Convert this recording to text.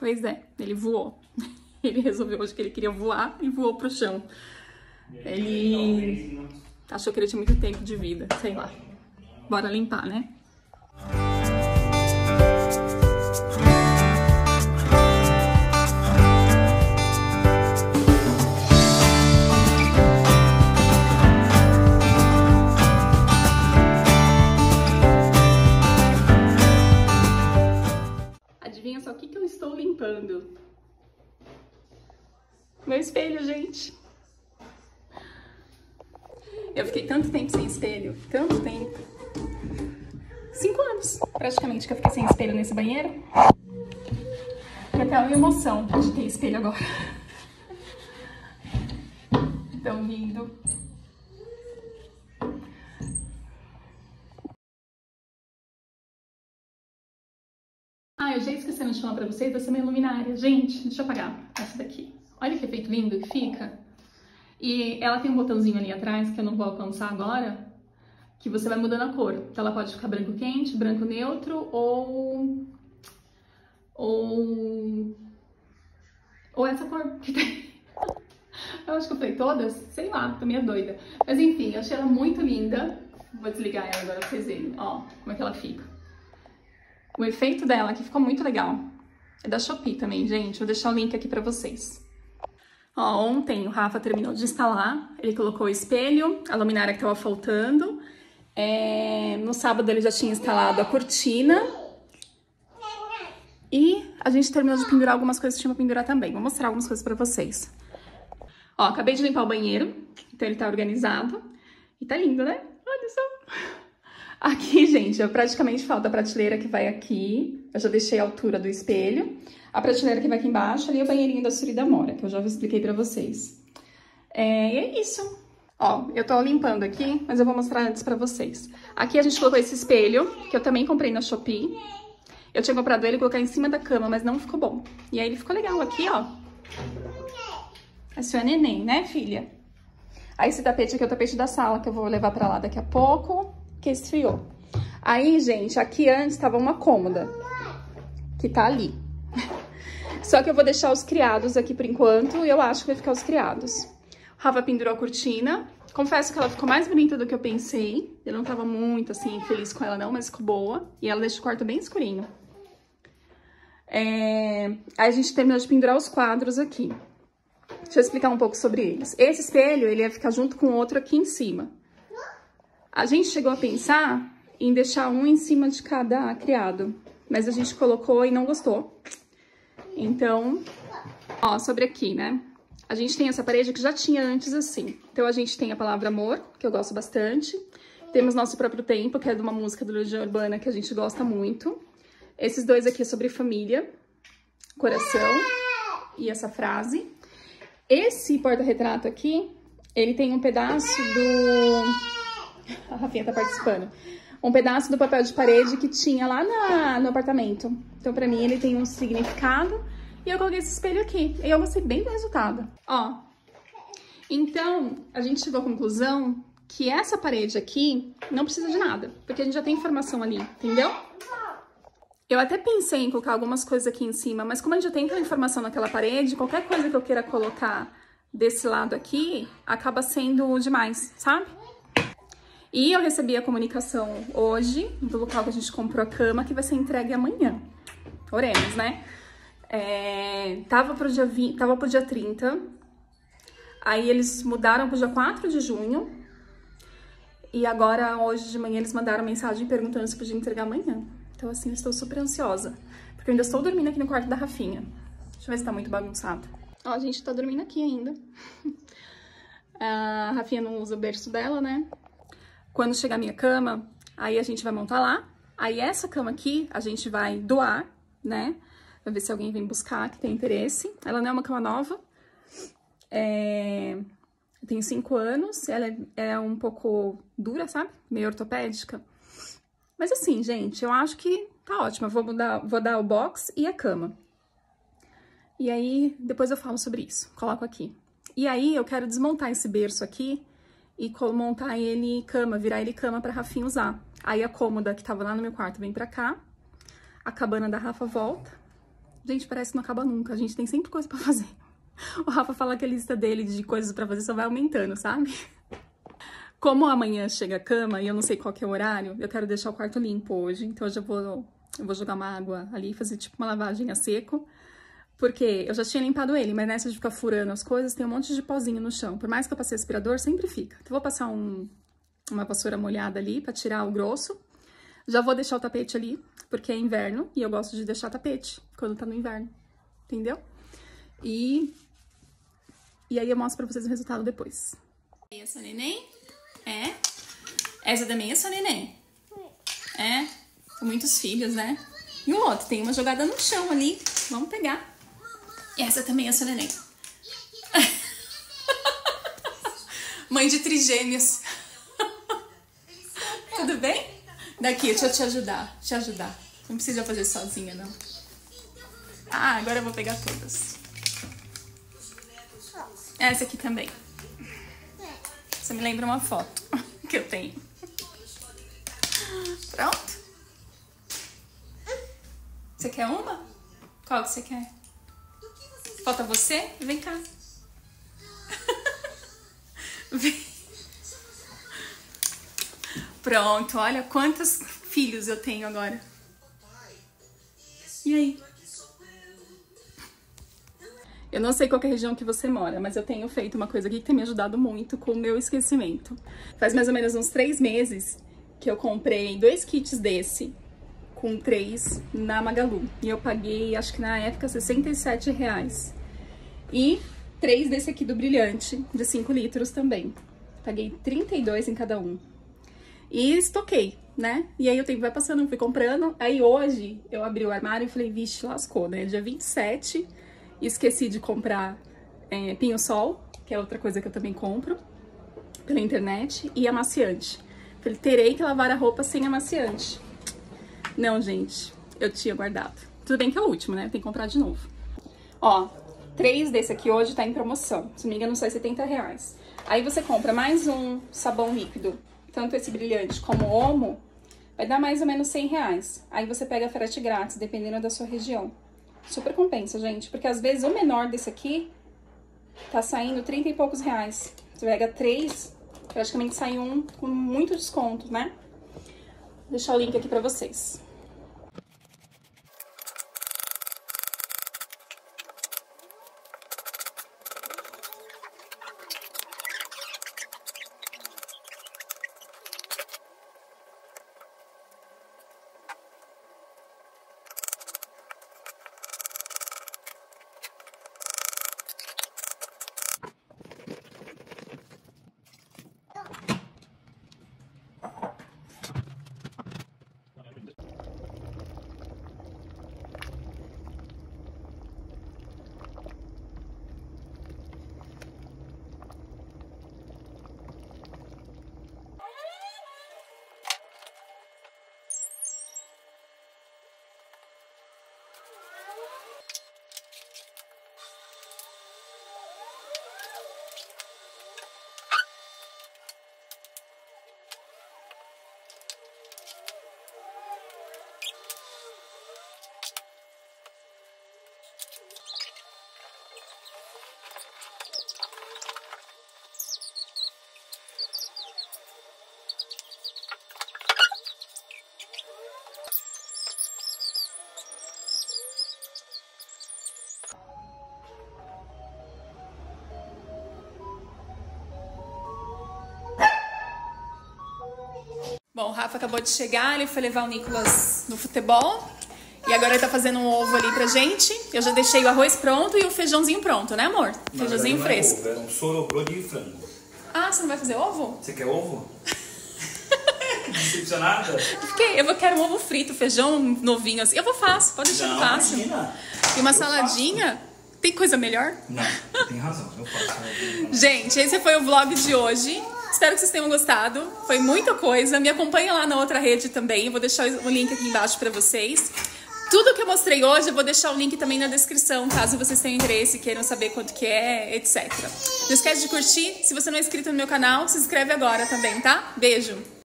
Pois é, ele voou. Ele resolveu hoje que ele queria voar e voou pro chão. Ele achou que ele tinha muito tempo de vida, sei lá. Bora limpar, né? Adivinha só o que eu estou limpando? Meu espelho, gente. Eu fiquei tanto tempo sem espelho, tanto tempo. 5 anos, praticamente, que eu fiquei sem espelho nesse banheiro. Tem até uma emoção de ter espelho agora. Tão lindo. Ah, eu já esqueci de falar pra vocês dessa minha luminária. Gente, deixa eu apagar essa daqui. Olha que efeito lindo que fica. E ela tem um botãozinho ali atrás, que eu não vou alcançar agora, que você vai mudando a cor. Então ela pode ficar branco quente, branco neutro ou essa cor que tem. Eu acho que eu falei todas, sei lá, tô meio doida. Mas enfim, eu achei ela muito linda. Vou desligar ela agora pra vocês verem, ó, como é que ela fica. O efeito dela aqui ficou muito legal. É da Shopee também, gente. Vou deixar o link aqui pra vocês. Ó, ontem o Rafa terminou de instalar. Ele colocou o espelho, a luminária que tava faltando. No sábado ele já tinha instalado a cortina. E a gente terminou de pendurar algumas coisas que tinha pra pendurar também. Vou mostrar algumas coisas pra vocês. Ó, acabei de limpar o banheiro. Então ele tá organizado. E tá lindo, né? Olha só. Aqui, gente, praticamente falta a prateleira que vai aqui. Eu já deixei a altura do espelho. A prateleira que vai aqui embaixo, ali é o banheirinho da Suri da Mora, que eu já expliquei pra vocês. E é isso. Ó, eu tô limpando aqui, mas eu vou mostrar antes pra vocês. Aqui a gente colocou esse espelho, que eu também comprei na Shopee. Eu tinha comprado ele e colocar em cima da cama, mas não ficou bom. E aí ele ficou legal aqui, ó. É sua neném, né, filha? Aí esse tapete aqui é o tapete da sala, que eu vou levar pra lá daqui a pouco, que esfriou. Aí, gente, aqui antes tava uma cômoda, que tá ali. Só que eu vou deixar os criados aqui por enquanto, e eu acho que vai ficar os criados. O Rafa pendurou a cortina. Confesso que ela ficou mais bonita do que eu pensei. Eu não tava muito, assim, feliz com ela não, mas ficou boa. E ela deixa o quarto bem escurinho. Aí a gente terminou de pendurar os quadros aqui. Deixa eu explicar um pouco sobre eles. Esse espelho, ele ia ficar junto com o outro aqui em cima. A gente chegou a pensar em deixar um em cima de cada criado, mas a gente colocou e não gostou. Então, ó, sobre aqui, né? A gente tem essa parede que já tinha antes assim. Então a gente tem a palavra amor, que eu gosto bastante. Temos Nosso Próprio Tempo, que é de uma música do Legião Urbana que a gente gosta muito. Esses dois aqui é sobre família, coração e essa frase. Esse porta-retrato aqui, ele tem um pedaço do... A Rafinha tá participando. Um pedaço do papel de parede que tinha lá no apartamento. Então, pra mim, ele tem um significado. E eu coloquei esse espelho aqui. E eu gostei bem do resultado. Ó. Então, a gente chegou à conclusão que essa parede aqui não precisa de nada. Porque a gente já tem informação ali, entendeu? Eu até pensei em colocar algumas coisas aqui em cima, mas como a gente já tem aquela informação naquela parede, qualquer coisa que eu queira colocar desse lado aqui, acaba sendo demais, sabe? E eu recebi a comunicação hoje, do local que a gente comprou a cama, que vai ser entregue amanhã. Oremos, né? Tava pro dia 30, aí eles mudaram pro dia 4 de junho, e agora, hoje de manhã, eles mandaram mensagem perguntando se podia entregar amanhã. Então, assim, eu estou super ansiosa, porque eu ainda estou dormindo aqui no quarto da Rafinha. Deixa eu ver se tá muito bagunçado. Ó, a gente tá dormindo aqui ainda. A Rafinha não usa o berço dela, né? Quando chegar a minha cama, aí a gente vai montar lá. Aí essa cama aqui, a gente vai doar, né? Vai ver se alguém vem buscar, que tem interesse. Ela não é uma cama nova. Eu tenho 5 anos, ela é um pouco dura, sabe? Meio ortopédica. Mas assim, gente, eu acho que tá ótima. Vou dar o box e a cama. E aí, depois eu falo sobre isso. Coloco aqui. E aí, eu quero desmontar esse berço aqui e montar ele cama, virar ele cama pra Rafinha usar. Aí a cômoda que tava lá no meu quarto vem pra cá. A cabana da Rafa volta. Gente, parece que não acaba nunca. A gente tem sempre coisa pra fazer. O Rafa fala que a lista dele de coisas pra fazer só vai aumentando, sabe? Como amanhã chega a cama e eu não sei qual que é o horário, eu quero deixar o quarto limpo hoje. Então eu vou jogar uma água ali e fazer tipo uma lavagem a seco. Porque eu já tinha limpado ele, mas nessa de ficar furando as coisas, tem um monte de pozinho no chão. Por mais que eu passei aspirador, sempre fica. Então eu vou passar uma vassoura molhada ali pra tirar o grosso. Já vou deixar o tapete ali, porque é inverno e eu gosto de deixar tapete quando tá no inverno, entendeu? E aí eu mostro pra vocês o resultado depois. E essa neném? É? Essa também é sua neném? É? São muitos filhos, né? E o outro tem uma jogada no chão ali. Vamos pegar. E essa também é sua neném. Mãe de trigêmeos. Tudo bem? Daqui, deixa eu te ajudar. Não precisa fazer sozinha, não. Ah, agora eu vou pegar todas. Essa aqui também. Você me lembra uma foto que eu tenho. Pronto? Você quer uma? Qual que você quer? Falta você? Vem cá. Vem. Pronto, olha quantos filhos eu tenho agora. E aí? Eu não sei qual que é a região que você mora, mas eu tenho feito uma coisa aqui que tem me ajudado muito com o meu esquecimento. Faz mais ou menos uns 3 meses que eu comprei 2 kits desse, com 3 na Magalu. E eu paguei, acho que na época, R$67. E 3 desse aqui do Brilhante, de 5 litros também. Paguei 32 em cada um. E estoquei, né? E aí o tempo vai passando, eu fui comprando. Aí hoje eu abri o armário e falei, vixe, lascou, né? Dia 27, esqueci de comprar pinho-sol, que é outra coisa que eu também compro pela internet, e amaciante. Falei, terei que lavar a roupa sem amaciante. Não, gente, eu tinha guardado. Tudo bem que é o último, né? Tem que comprar de novo. Ó, 3 desse aqui hoje tá em promoção. Se não me engano, sai R$70. Aí você compra mais um sabão líquido, tanto esse Brilhante como o Omo, vai dar mais ou menos R$100. Aí você pega frete grátis, dependendo da sua região. Super compensa, gente, porque às vezes o menor desse aqui tá saindo 30 e poucos reais. Você pega 3, praticamente sai um com muito desconto, né? Vou deixar o link aqui pra vocês. Bom, o Rafa acabou de chegar, ele foi levar o Nicolas no futebol. E agora ele tá fazendo um ovo ali pra gente. Eu já deixei o arroz pronto e o feijãozinho pronto, né, amor? Feijãozinho fresco. Ovo, é um sorobrô de frango. Ah, você não vai fazer ovo? Você quer ovo? Decepcionada? Eu quero um ovo frito, feijão novinho assim. Eu faço, pode deixar que eu faço. Imagina. E uma saladinha. Tem coisa melhor? Não, tem razão, eu faço. Gente, esse foi o vlog de hoje. Espero que vocês tenham gostado. Foi muita coisa. Me acompanha lá na outra rede também. Eu vou deixar o link aqui embaixo pra vocês. Tudo que eu mostrei hoje, eu vou deixar o link também na descrição, caso vocês tenham interesse, queiram saber quanto que é, etc. Não esquece de curtir. Se você não é inscrito no meu canal, se inscreve agora também, tá? Beijo!